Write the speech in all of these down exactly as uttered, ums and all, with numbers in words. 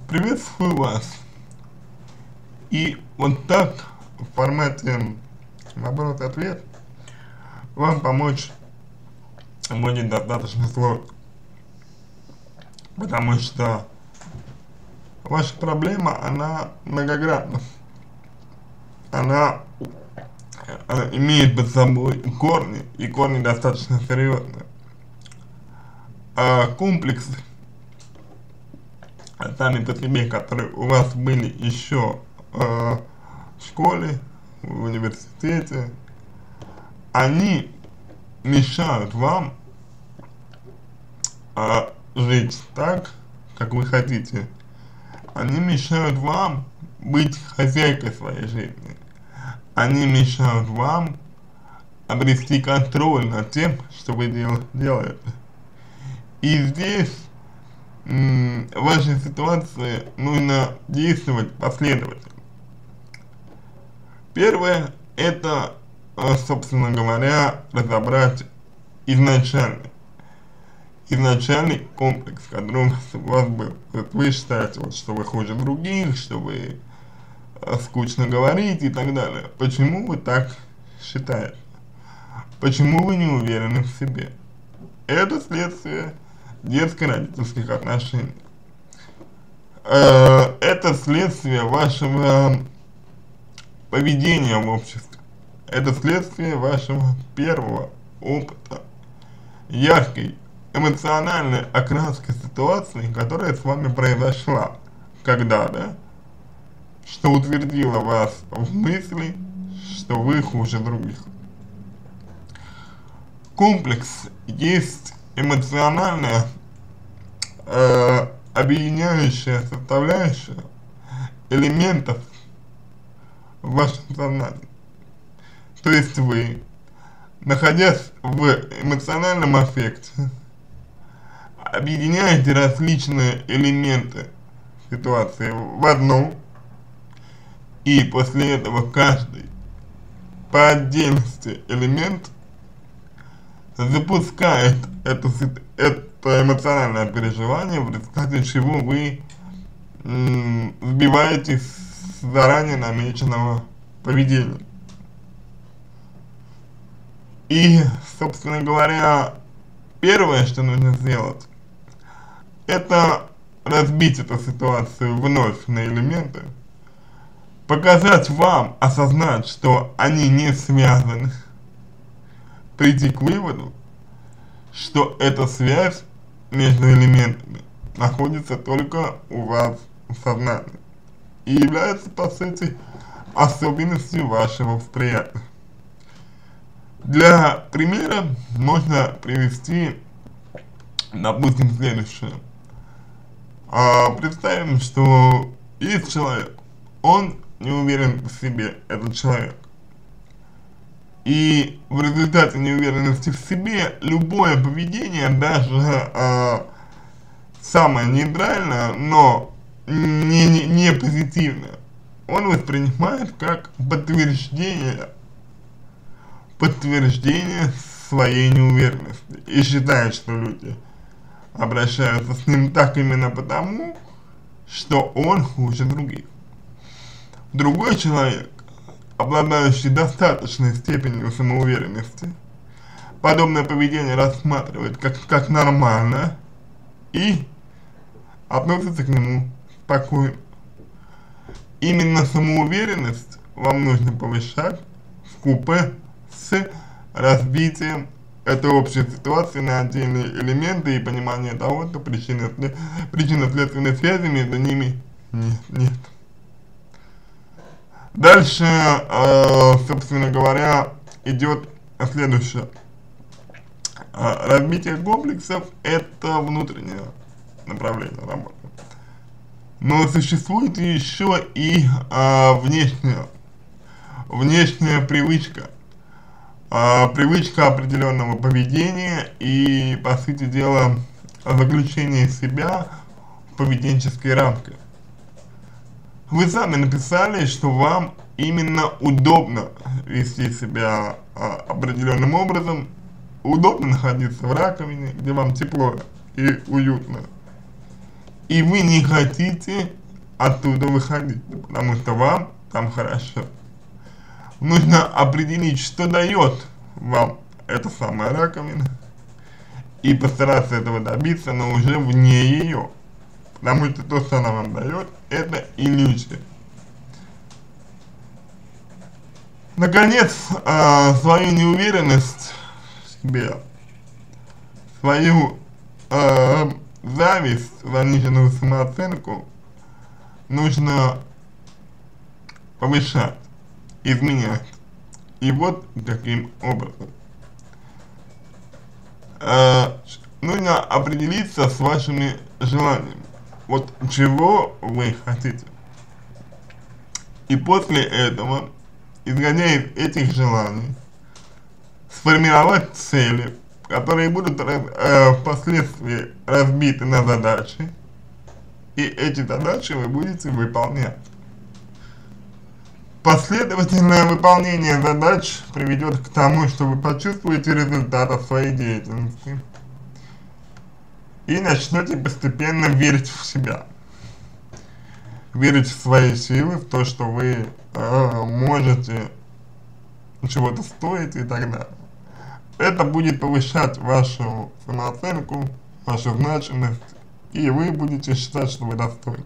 Приветствую вас. И вот так в формате вопрос-ответ вам помочь будет достаточно сложно, потому что ваша проблема, она многогранна, она э, имеет под собой корни, и корни достаточно серьезные. А комплексы, сами по себе, которые у вас были еще э, в школе, в университете, они мешают вам э, жить так, как вы хотите. Они мешают вам быть хозяйкой своей жизни. Они мешают вам обрести контроль над тем, что вы дел делаете. И здесь м, в вашей ситуации нужно действовать последовательно. Первое, это, собственно говоря, разобрать изначальный, изначальный комплекс, который у вас был. Вот вы считаете, вот, что вы хуже других, что вы э, скучно говорите и так далее. Почему вы так считаете? Почему вы не уверены в себе? Это следствие детско-родительских отношений. Э, это следствие вашего поведения в обществе. Это следствие вашего первого опыта, яркой эмоциональной окраски ситуации, которая с вами произошла когда-то, что утвердило вас в мысли, что вы хуже других. Комплекс есть эмоциональная э, объединяющая составляющая элементов в вашем сознании. То есть вы, находясь в эмоциональном аффекте, объединяете различные элементы ситуации в одну, и после этого каждый по отдельности элемент запускает эту, это эмоциональное переживание, в результате чего вы м, сбиваетесь с заранее намеченного поведения. И, собственно говоря, первое, что нужно сделать, это разбить эту ситуацию вновь на элементы, показать вам, осознать, что они не связаны, прийти к выводу, что эта связь между элементами находится только у вас в сознании и является, по сути, особенностью вашего восприятия. Для примера можно привести, допустим, следующее. А, представим, что есть человек, он не уверен в себе, этот человек. И в результате неуверенности в себе любое поведение, даже а, самое нейтральное, но не, не, не позитивное, он воспринимает как подтверждение подтверждение своей неуверенности и считает, что люди обращаются с ним так именно потому, что он хуже других. Другой человек, обладающий достаточной степенью самоуверенности, подобное поведение рассматривает как, как нормально и относится к нему спокойно. Именно самоуверенность вам нужно повышать вкупе с разбитием этой общей ситуации на отдельные элементы и понимание того, что причинно-следственной связи между ними нет. нет. Дальше, э, собственно говоря, идет следующее. Разбитие комплексов – это внутреннее направление работы. Но существует еще и э, внешняя, внешняя привычка. Uh, привычка определенного поведения и, по сути дела, заключение себя в поведенческие рамки. Вы сами написали, что вам именно удобно вести себя uh, определенным образом, удобно находиться в раковине, где вам тепло и уютно. И вы не хотите оттуда выходить, потому что вам там хорошо. Нужно определить, что дает вам эта самая раковина, и постараться этого добиться, но уже вне ее. Потому что то, что она вам дает, это иллюзия. Наконец, э, свою неуверенность в себе, свою э, зависть, заниженную самооценку нужно повышать, изменять. И вот каким образом. Э, нужно определиться с вашими желаниями. Вот чего вы хотите. И после этого, исходя из этих желаний, сформировать цели, которые будут э, впоследствии разбиты на задачи, и эти задачи вы будете выполнять. Последовательное выполнение задач приведет к тому, что вы почувствуете результат от своей деятельности и начнете постепенно верить в себя, верить в свои силы, в то, что вы э, можете чего-то стоить и так далее. Это будет повышать вашу самооценку, вашу значимость, и вы будете считать, что вы достойны.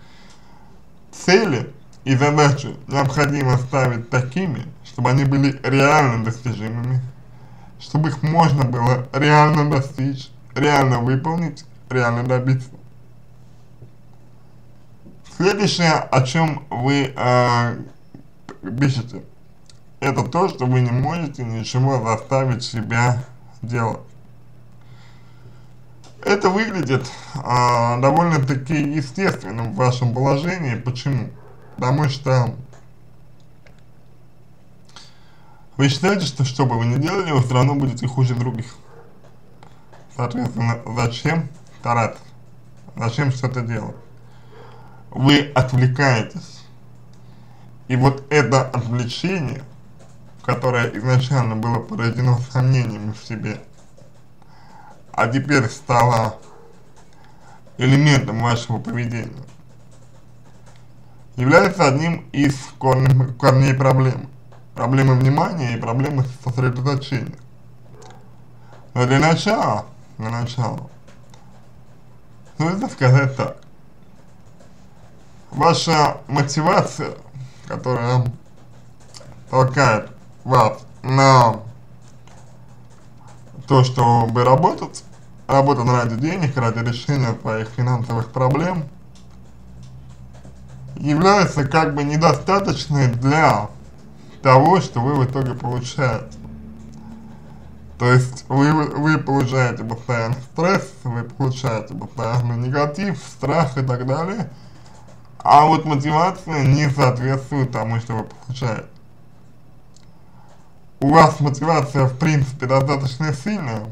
Цели и задачи необходимо ставить такими, чтобы они были реально достижимыми, чтобы их можно было реально достичь, реально выполнить, реально добиться. Следующее, о чем вы э, пишете, это то, что вы не можете ничего заставить себя делать. Это выглядит э, довольно-таки естественным в вашем положении. Почему? Потому что вы считаете, что что бы вы ни делали, вы все равно будете хуже других. Соответственно, зачем стараться? Зачем что-то делать? Вы отвлекаетесь. И вот это отвлечение, которое изначально было порождено сомнениями в себе, а теперь стало элементом вашего поведения, является одним из корней, корней проблемы. Проблемы внимания и проблемы сосредоточения. Но для начала, для начала, нужно сказать так. Ваша мотивация, которая толкает вас на то, чтобы работать, работать ради денег, ради решения своих финансовых проблем, является как бы недостаточной для того, что вы в итоге получаете. То есть вы, вы получаете постоянно стресс, вы получаете постоянно негатив, страх и так далее, а вот мотивация не соответствует тому, что вы получаете. У вас мотивация в принципе достаточно сильная,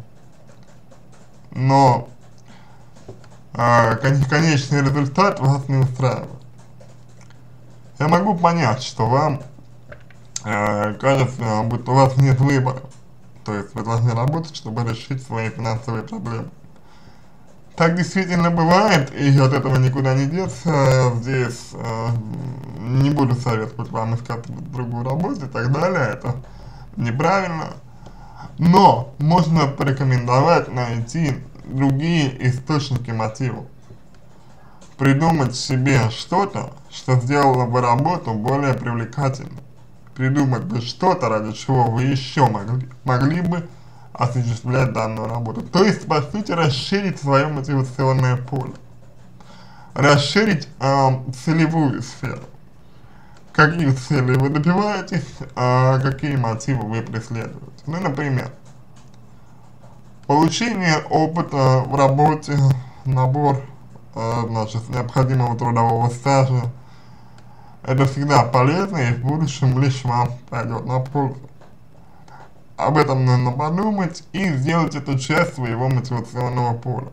но э, конечный результат вас не устраивает. Я могу понять, что вам э, кажется, будто у вас нет выбора, то есть вы должны работать, чтобы решить свои финансовые проблемы. Так действительно бывает, и от этого никуда не деться. Здесь э, не буду советовать вам искать другую работу и так далее, это неправильно. Но можно порекомендовать найти другие источники мотива. Придумать себе что-то, что сделало бы работу более привлекательной. Придумать бы что-то, ради чего вы еще могли, могли бы осуществлять данную работу. То есть, по сути, расширить свое мотивационное поле. Расширить э, целевую сферу. Какие цели вы добиваетесь, а какие мотивы вы преследуете. Ну, например, получение опыта в работе, набор э, значит, необходимого трудового стажа. Это всегда полезно и в будущем лишь вам пойдет на пользу. Об этом нужно подумать и сделать эту часть своего мотивационного поля.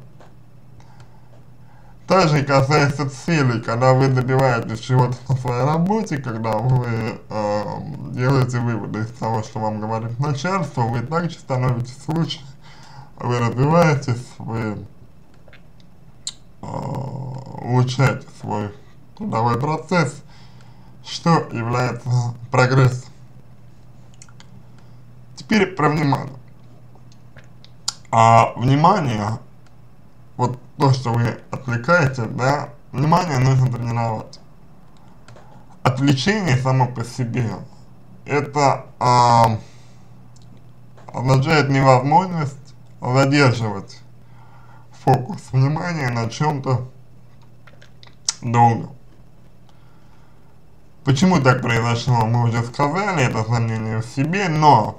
Также касается целей, когда вы добиваетесь чего-то на своей работе, когда вы э, делаете выводы из того, что вам говорит начальство, вы также становитесь лучше, вы развиваетесь, вы э, улучшаете свой трудовой процесс, что является прогрессом. Теперь про внимание. А внимание, вот то, что вы отвлекаете, да, внимание нужно тренировать. Отвлечение само по себе, это а, означает невозможность задерживать фокус внимания на чем-то долго. Почему так произошло, мы уже сказали, это сомнение в себе, но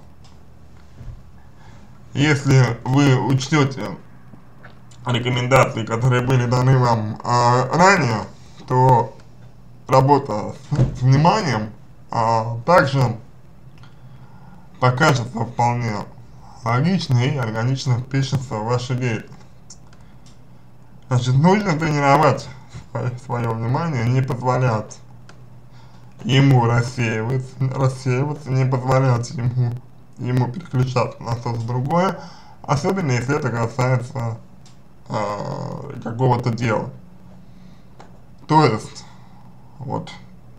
если вы учтете рекомендации, которые были даны вам а, ранее, то работа с, с вниманием а, также покажется вполне логично и органично впишется в вашу деятельность. Значит, нужно тренировать свое, свое внимание, не позволять ему рассеиваться, рассеиваться, не позволять ему, ему переключаться на что-то другое, особенно если это касается э, какого-то дела. То есть, вот,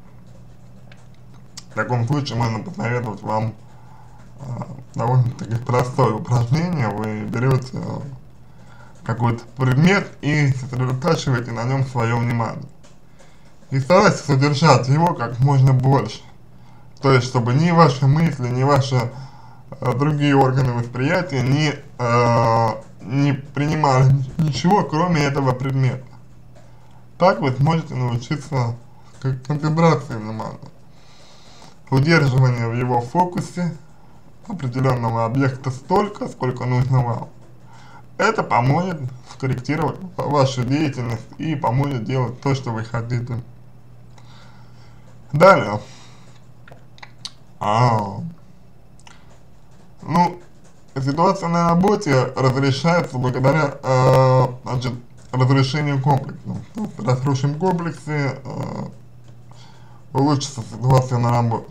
в таком случае можно посоветовать вам э, довольно-таки простое упражнение. Вы берете э, какой-то предмет и сосредотачиваете на нем свое внимание. И старайтесь удержать его как можно больше. То есть, чтобы ни ваши мысли, ни ваши э, другие органы восприятия не, э, не принимали ничего, кроме этого предмета. Так вы сможете научиться концентрации внимания, удерживанию в его фокусе определенного объекта столько, сколько нужно вам. Это поможет скорректировать вашу деятельность и поможет делать то, что вы хотите. Далее, а, ну, ситуация на работе разрешается благодаря, э, значит, разрешению комплекса. То есть, разрушим комплексы, э, улучшится ситуация на работе.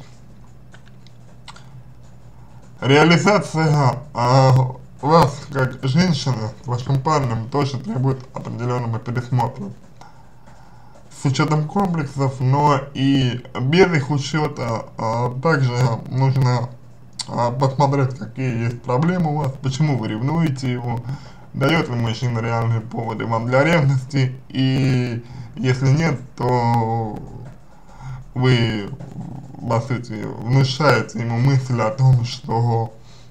Реализация э, вас, как женщины, с вашим парнем, тоже требует определенного пересмотра. С учетом комплексов, но и без их учета а, также нужно а, посмотреть, какие есть проблемы у вас, почему вы ревнуете его, дает ли мужчина реальные поводы вам для ревности, и если нет, то вы, по сути, внушаете ему мысль о том, что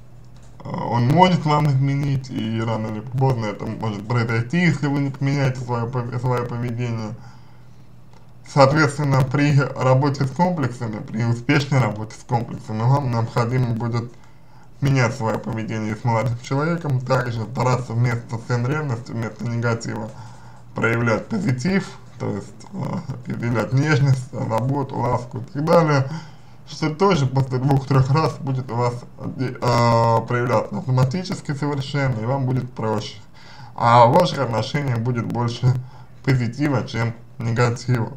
он может вам изменить, и рано или поздно это может произойти, если вы не поменяете свое, свое поведение. Соответственно, при работе с комплексами, при успешной работе с комплексами, вам необходимо будет менять свое поведение с молодым человеком, также стараться вместо сцен ревности, вместо негатива проявлять позитив, то есть э, изъявлять нежность, заботу, ласку и так далее, что тоже после двух-трех раз будет у вас э, проявляться автоматически совершенно, и вам будет проще. А в ваших отношениях будет больше позитива, чем негатива.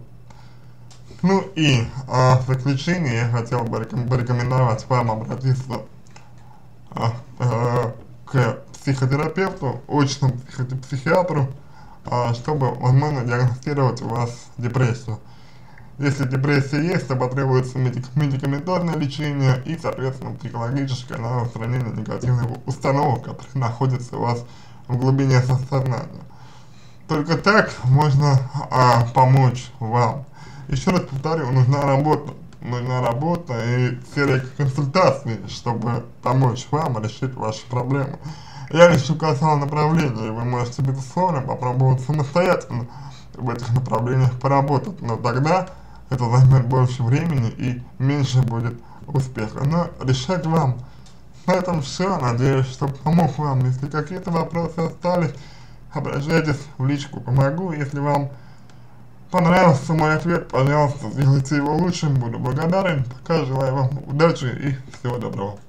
Ну и э, в заключение я хотел бы порекомендовать вам обратиться э, э, к психотерапевту, очному психиатру, э, чтобы, возможно, диагностировать у вас депрессию. Если депрессия есть, то потребуется медик медикаментозное лечение и, соответственно, психологическое на устранение негативных установок, которые находятся у вас в глубине сознания. Только так можно а, помочь вам. Еще раз повторю, нужна работа, нужна работа и серия консультаций, чтобы помочь вам решить ваши проблемы. Я лишь указал направление, и вы можете, безусловно, попробовать самостоятельно в этих направлениях поработать, но тогда это займет больше времени и меньше будет успеха. Но решать вам. На этом все. Надеюсь, что помог вам. Если какие-то вопросы остались, обращайтесь в личку, помогу. Если вам понравился мой ответ, пожалуйста, сделайте его лучшим, буду благодарен. Пока желаю вам удачи и всего доброго.